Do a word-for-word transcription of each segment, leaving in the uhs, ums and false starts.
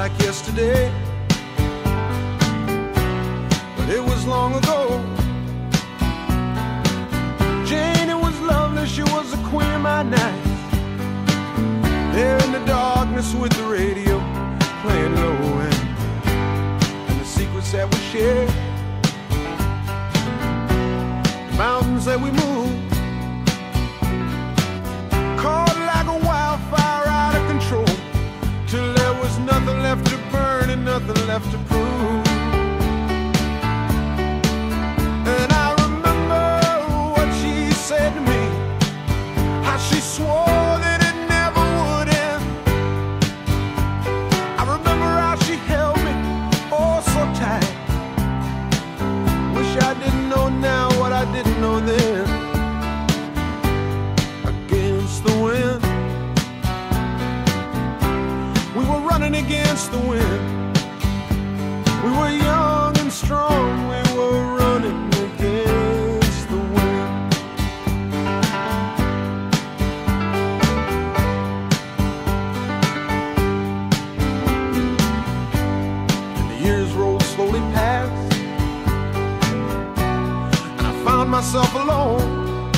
like yesterday, but it was long ago. Jane, it was lovely, she was the queen of my night. There in the darkness with the radio playing low end, and the secrets that we shared, the mountains that we moved, caught like a wildfire out of control, till there was nothing left to burn and nothing left to prove. And I remember what she said to me, how she swore that it never would end. I remember how she held me oh so tight. Wish I didn't know now what I didn't know then. Against the wind, we were running against the wind. We were young and strong, we were running against the wind. And the years rolled slowly past, and I found myself alone,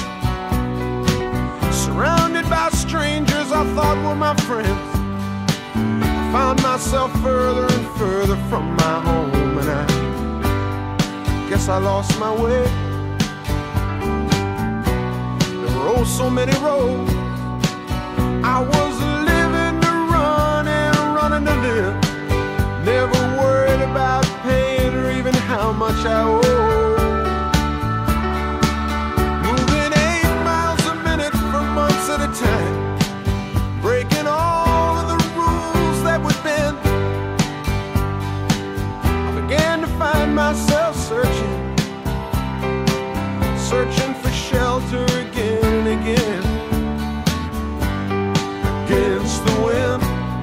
surrounded by strangers I thought were my friends. I found myself further and further from my home, and I guess I lost my way. There were oh so many roads. I was living to run and running to live, never worried about paying or even how much I owe. Moving eight miles a minute for months at a time, breaking all of the rules that would bend. I began to find myself searching, searching for shelter again and again. Against the wind,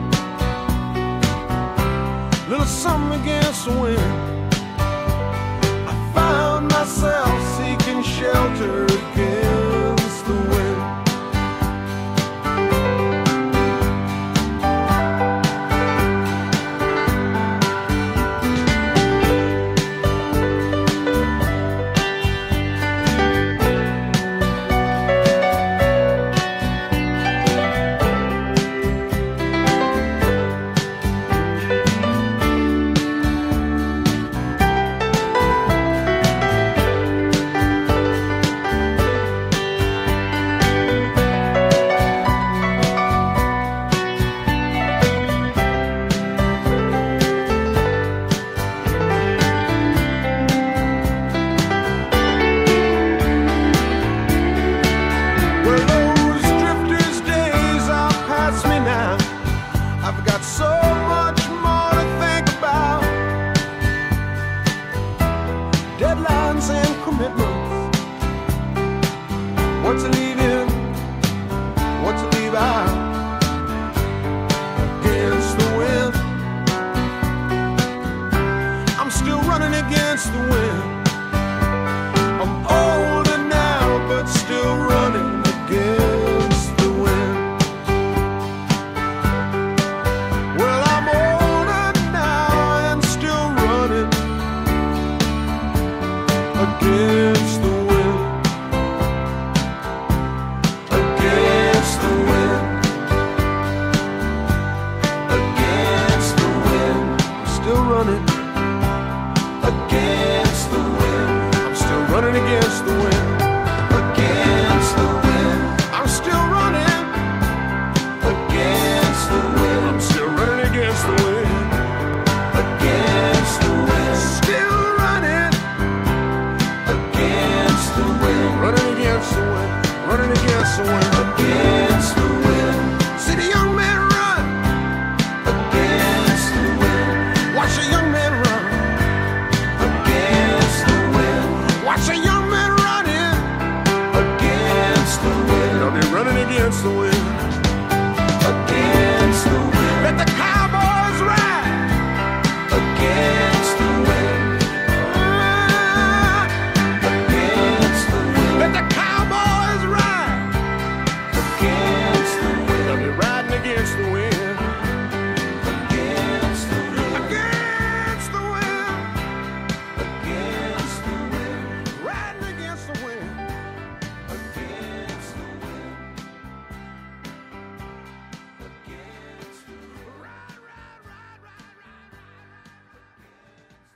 little something against the wind. I found myself seeking shelter against the wind. Deadlines and commitments, what's